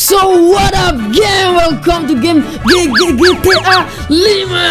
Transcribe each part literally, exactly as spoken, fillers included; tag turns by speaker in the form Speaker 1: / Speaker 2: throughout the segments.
Speaker 1: So what up game? Welcome to game G G G T A lima.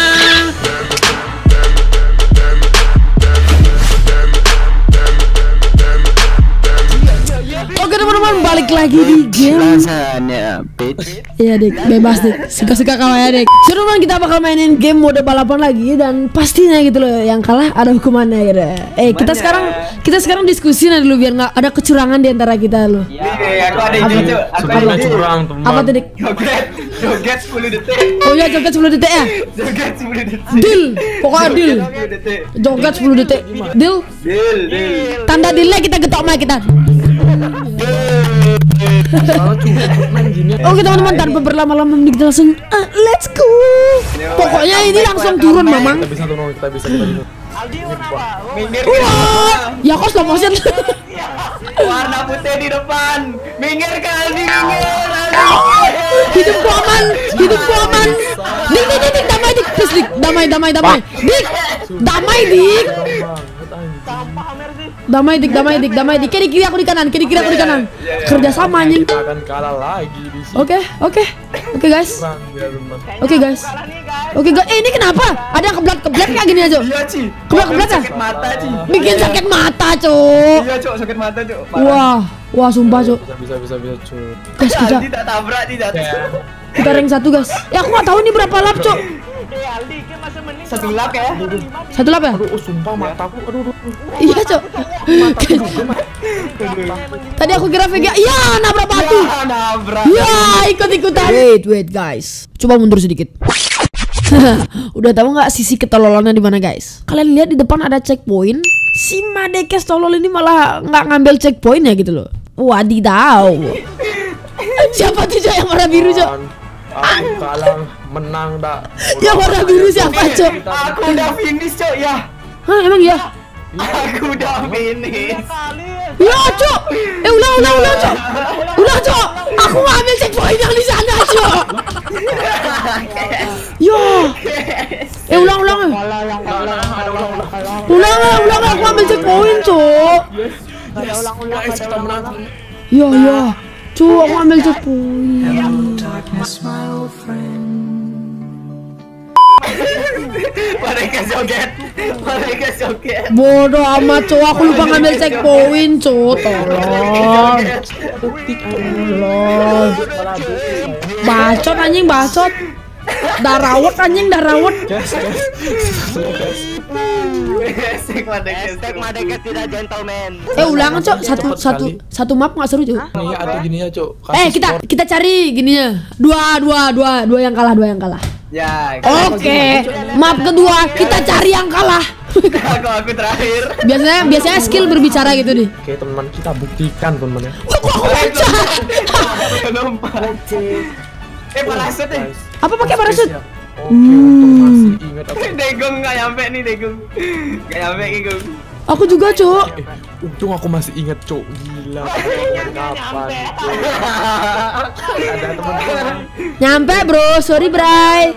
Speaker 1: Oke teman-teman, balik lagi di game.
Speaker 2: Rasanya bitch.
Speaker 1: Iya dik, bebas dik, suka-suka kamu ya dik. So teman, kita bakal mainin game mode balapan lagi. Dan pastinya gitu loh, yang kalah ada hukumannya gitu. Eh kita sekarang kita sekarang diskusi nih dulu biar nggak ada kecurangan di antara kita loh.
Speaker 2: Iya, aku ada ide cuy. Aku ada ide.
Speaker 3: curang teman.
Speaker 1: Apa tuh dik?
Speaker 2: Joget, joget sepuluh detik.
Speaker 1: Oh iya, joget sepuluh detik ya.
Speaker 2: Joget sepuluh detik.
Speaker 1: Deal, pokoknya deal.
Speaker 2: sepuluh detik.
Speaker 1: Joget sepuluh detik. Deal.
Speaker 2: Deal, deal.
Speaker 1: Tanda dealnya kita getok mic kita. Oke teman-teman, tanpa berlama-lama kita langsung uh, let's go. Pokoknya ini langsung turun mamang.
Speaker 3: Kita bisa turun, kita bisa kita bisa.
Speaker 2: Aldi warna apa? Minggir.
Speaker 1: Wah, ya kok slow motion.
Speaker 2: Warna putih di depan. Minggir ke Aldi, minggir.
Speaker 1: Hidupku aman, hidupku aman. Dik, dik, dik, dik, damai dik, please dik, damai, damai, damai. Dik, damai dik. Damai dik, damai dik, damai dik. Kiri kiri aku di kanan, kiri kiri aku di kanan. Kerja sama anjing.
Speaker 3: Kita akan kalah lagi di sini.
Speaker 1: Oke, oke, oke guys, oke guys, oke guys. Eh ini kenapa? Ada yang keblat keblat kayak gini aja.
Speaker 2: Iya, Ci.
Speaker 1: Keblat keblat ya?
Speaker 2: Sakit mata, Ci.
Speaker 1: Bikin sakit mata, cuk.
Speaker 2: Iya, Cuk, sakit mata, Cuk.
Speaker 1: Wah, wah sumpah, cuk.
Speaker 3: Bisa bisa bisa bisa cuy.
Speaker 1: Guys, kita
Speaker 2: Aldi tak tabrak di atas.
Speaker 1: kita rank satu guys. Ya aku nggak tahu ini berapa lap, cuk.
Speaker 2: Satu lap ya.
Speaker 1: Satu lap ya?
Speaker 3: Aduh, oh, sumpah mataku. Aduh, aduh.
Speaker 1: Iya, cuk. Tadi aku kira Vega. Iya, nabrak batu.
Speaker 2: Ya, nabrak.
Speaker 1: Ya, ikut-ikutan. Wait, wait guys. Coba mundur sedikit. Udah tahu nggak sisi ketololannya di mana guys? Kalian lihat di depan ada checkpoint. Si Madekes tolol ini malah nggak ngambil checkpoint ya gitu loh. Wadidaw. Siapa tuh Cok, yang warna biru Cok?
Speaker 3: Aku kalah menang dak.
Speaker 1: Yang warna biru siapa Cok?
Speaker 2: Aku udah finish, Cuk, ya.
Speaker 1: Hah emang ya?
Speaker 2: Aku udah finish.
Speaker 1: Ya Cok. Eh ulang ulang ulang Cok. Ulang Cok. Aku ngambil checkpoint yang di sana Cok. Yo. Eh ulang ulang. Ulang ulang aku ngambil checkpoint Cok.
Speaker 3: Guys, kita menang.
Speaker 1: Ya ya. Cok aku ngambil checkpoint.
Speaker 2: Mereka joget. Mereka joget.
Speaker 1: Bodoh amat Cok, aku lupa ngambil checkpoint Cok. Tolong. Tolong. Bacot anjing, bacot. Darawat anjing, darawat.
Speaker 2: Hashtag Madekes tidak gentleman.
Speaker 1: Eh ulang Cok, satu satu satu map nggak seru Cok.
Speaker 3: Nih atau gini ya, Cuk.
Speaker 1: Eh kita kita cari gininya. Dua dua dua dua yang kalah, dua yang kalah.
Speaker 2: Ya.
Speaker 1: Oke, map kedua kita cari yang kalah.
Speaker 2: Aku aku terakhir.
Speaker 1: Biasanya biasanya skill berbicara gitu nih.
Speaker 3: Oke, teman kita buktikan, teman ya.
Speaker 1: Wah, kok aku baca?
Speaker 2: Eh, parasut nih.
Speaker 1: Apa pakai parasut?
Speaker 3: Oke, untuk masih ingat aku.
Speaker 2: Degong nggak nyampe nih, Degong. Nggak nyampe, Degong.
Speaker 1: Aku juga Cok.
Speaker 3: Eh, untung aku masih ingat, Cuk. Gila. Kapan, Cuk? Ada teman-teman.
Speaker 1: Nyampe bro, sorry Bray.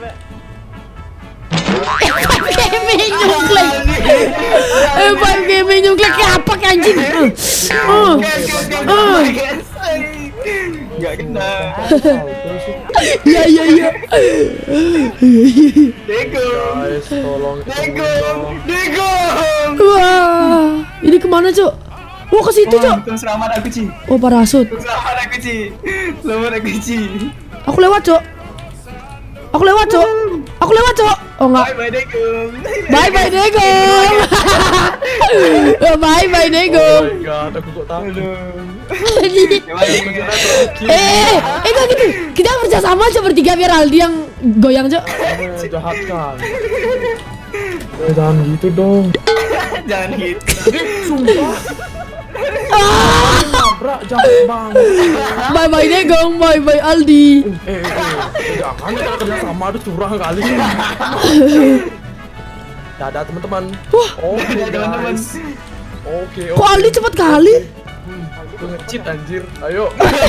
Speaker 1: Gaming nyungklek. Eh, Five gaming nyungklek kayak apa kayak anjing? Oh, oh.
Speaker 2: Nggak kena.
Speaker 1: Ya ya ya.
Speaker 2: Degong.
Speaker 3: Guys, tolong.
Speaker 2: Degong. Degong.
Speaker 1: Wah, ini kemana Cok? Wah ke situ Cok.
Speaker 2: Untung selamat aku, Ci.
Speaker 1: Oh parasut.
Speaker 2: Selamat aku, Ci. Selamat aku, Ci.
Speaker 1: Aku lewat Cok. Aku lewat Cok. Aku lewat Cok. Oh enggak.
Speaker 2: Bye bye, Degong.
Speaker 1: Bye bye Degong. Bye bye
Speaker 3: Oh
Speaker 1: Degong.
Speaker 3: my god, aku kok takut.
Speaker 1: Eh, eh enggak gitu. Kita bersama aja bertiga biar Aldi yang goyang Cok.
Speaker 3: Eh, jahat kan. Eh, jangan gitu dong.
Speaker 2: Jangan gitu.
Speaker 3: Sumpah. Nabrak jangan bang.
Speaker 1: Bye bye Degong, bye bye Aldi.
Speaker 3: Eh, eh, eh, jangan kita kerja sama tuh curang kali. Dadah teman-teman.
Speaker 1: Wah,
Speaker 3: Oke
Speaker 2: Dadah, teman-teman.
Speaker 3: guys. Oke,
Speaker 1: kok
Speaker 3: oke.
Speaker 1: Aldi cepet kali?
Speaker 3: Gue nge-cheat anjir. Ayo.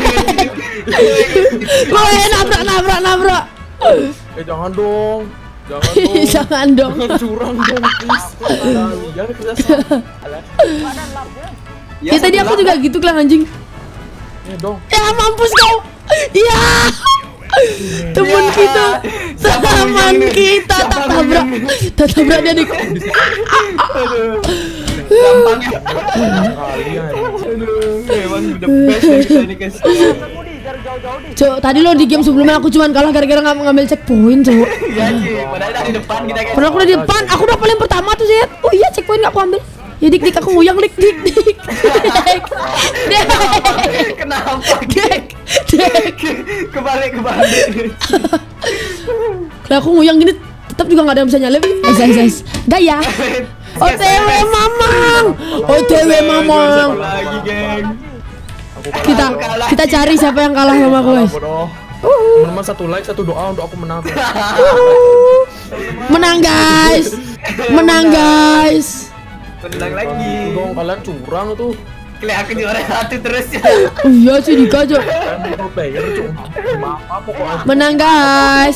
Speaker 1: Woi, nabrak nabrak nabrak.
Speaker 3: Eh jangan dong. Jangan dong.
Speaker 1: Jangan dong.
Speaker 3: Jangan curang dong, please. Kalian kerja sama. Alah.
Speaker 1: Ya tadi aku juga gitu kan anjing.
Speaker 3: Eh dong.
Speaker 1: Ya mampus kau. Iya. Temen
Speaker 2: Ya.
Speaker 1: kita,
Speaker 2: Siapa
Speaker 1: teman
Speaker 2: yang ini?
Speaker 1: kita
Speaker 2: Siapa
Speaker 1: tak
Speaker 2: yang
Speaker 1: tabrak,
Speaker 2: ini?
Speaker 1: tak tabrak dia di.
Speaker 2: Gampang ya.
Speaker 3: Kalian.
Speaker 2: Aduh, emang the best ya kita ini guys.
Speaker 1: Cok, tadi lo di game sebelumnya aku cuman kalah gara-gara nggak ngambil checkpoint, cok.
Speaker 2: Iya sih, padahal dari depan kita guys.
Speaker 1: Padahal aku udah di depan, aku udah paling pertama tuh Zed. Oh iya, checkpoint nggak aku ambil. Ya dik dik aku nguyang dik dik dik. Dek, dek,
Speaker 2: Kenapa?
Speaker 1: dek, dek.
Speaker 2: Kebalik kebalik.
Speaker 1: Kalau aku nguyang gini, tetap juga nggak ada yang bisa nyalip. Es es es. Gaya. O T W mamang, O T W mamang.
Speaker 2: Lagi geng.
Speaker 1: Kita kita cari siapa yang kalah sama aku guys.
Speaker 3: Bodoh.
Speaker 1: Uh,
Speaker 3: Teman-teman satu like satu doa untuk aku menang.
Speaker 1: uh. Menang guys, menang guys.
Speaker 2: Menang lagi.
Speaker 3: Dong kalian curang tuh.
Speaker 2: Kelihatan juara satu terus ya.
Speaker 1: Oh iya sih Dika aja.
Speaker 3: Kalian pro player cuy. Apa pokoknya.
Speaker 1: Menang guys.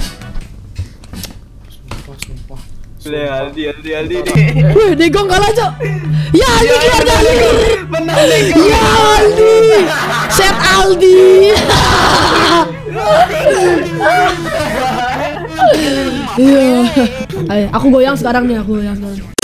Speaker 3: Sumpah, sumpah.
Speaker 2: Boleh Aldi Aldi Aldi.
Speaker 1: Wih, Degong kalah cok. Ya Aldi keluar dari.
Speaker 2: Menang lagi.
Speaker 1: Ya Aldi. Set Aldi. Iya. Ayo, aku goyang sekarang nih, aku goyang sekarang.